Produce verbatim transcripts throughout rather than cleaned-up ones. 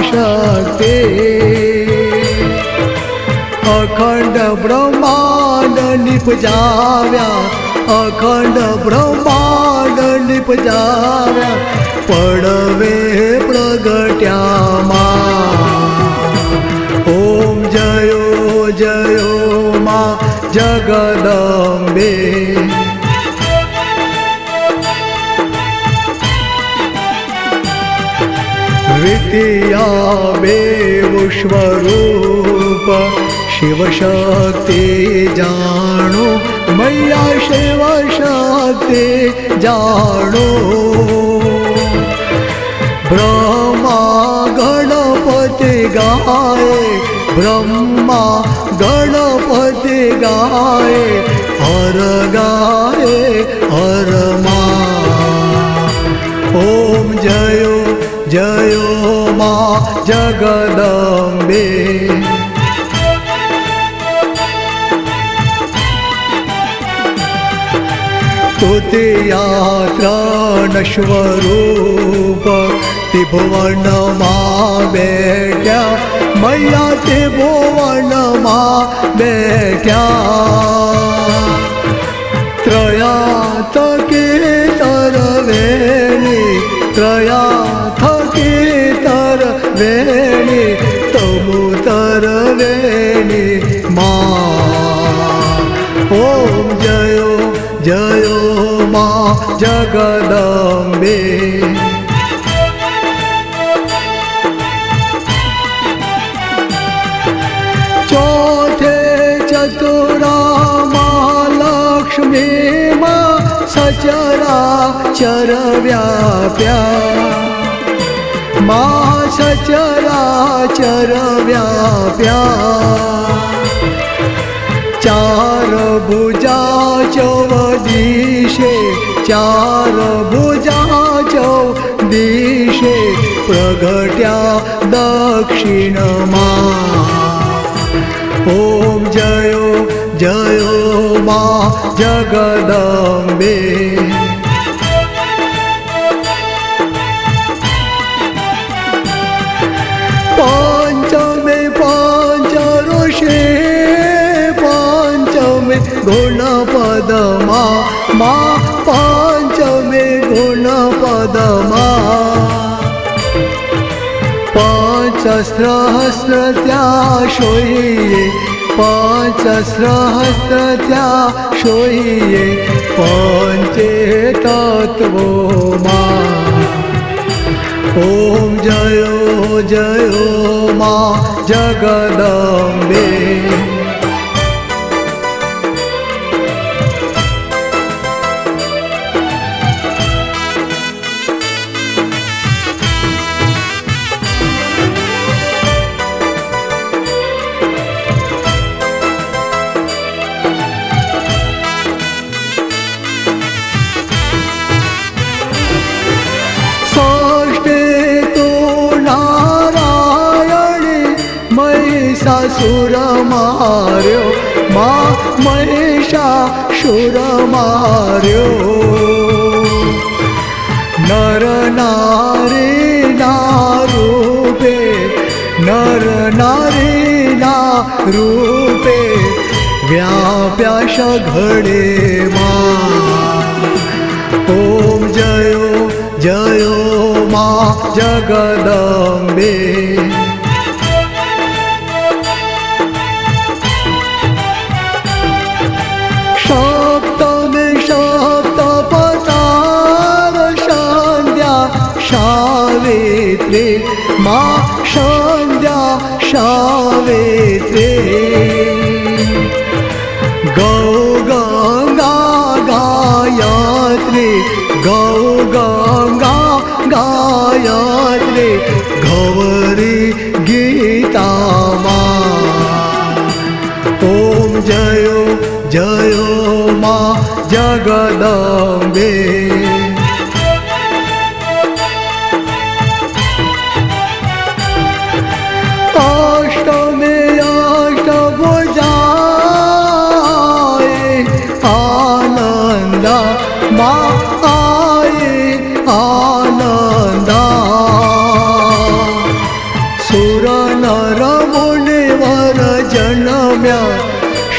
शक्ति अखंड ब्रह्मांड निपजाव्या अखंड ब्रह्मांड निपजाव्या पडवे प्रगट्या मा ओम जयो जयो मा जगदंबे विद्या बेव स्वरूप शिव शक्ति जानो मैया शिव शक्ति जानो ब्रह्मा गणपति गाए ब्रह्मा गणपति गाए हर गाए हर मा ओम जयो जयो मा जगदंबे तुतिया त्राण स्वरूप त्रिभुवन मा बैठ्या मैया त्रिभुवन मा बैठ्या त्रया थकी तरवेणी त्रया थकी तरवेणी तमु तरवेणी मा ओम जयो जयो मा जगदंबे चौथे चतुरा महालक्ष्मी मा सचराचर व्याप्या मा सचराचर व्याप्या चार भुजा चौदिशे चार भुजा चौदिशे प्रगट्या दक्षिण मा ओम जयो जयो मा जगदंबे पंचमे पंच ऋषि पंचमे गुणपद मा मा पंचमे गुणपद मा पांच सहस्र त्या शोइये पांच सहस्र त्या शोइये पंचे तत्वो मा ओम जयो जयो मा जगदंबे महिषासुर मार्यो मा महिषासुर मार्यो नर नारी ना रूपे नर नारी ना रूपे व्याप्या सघळे मा ओम जयो जयो मा जगदंबे सावित्री मा संध्या सावित्री गौ गंगा गायत्री गौ गंगा गायत्री गौरी गीता मा ओम जयो जयो मा जगदंबे मा आए आनंदा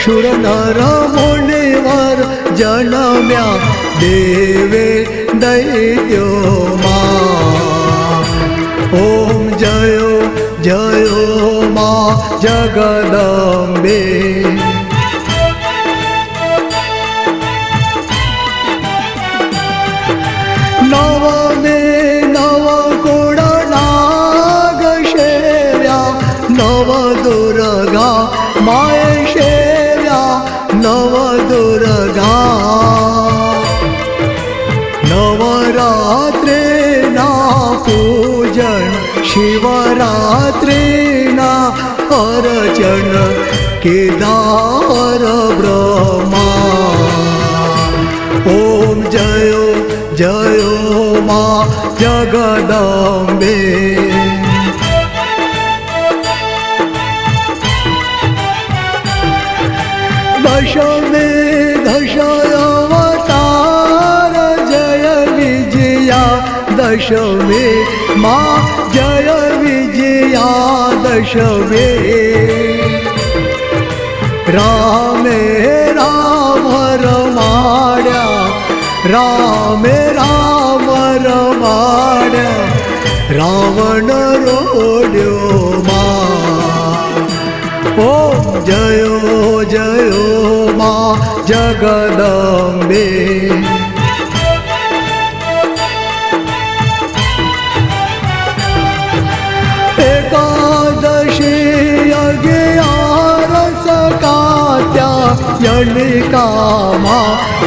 शूर नर मुनिवर जन्म्या देवे दैत्यो मा ओम जयो जयो मा जगदम्बे नवमे नव गुण नाग शेव्या नव दुर्गा माय शेव्या नव दुर्गा नवरात्रे ना पूजन शिवरात्रि ना अर्चन केदार ब्रह्मा ओम जयो जयो मा जगदम्बे दशमे दश अवतार जय विजया दशमे मा जय विजया दशमे रामे राम रमाड्या रामे राम रमाड्या रावण रोड्यो मा ओम जयो जयो मा जगदम्बे एकादशी अगियारस कात्या यणिका मा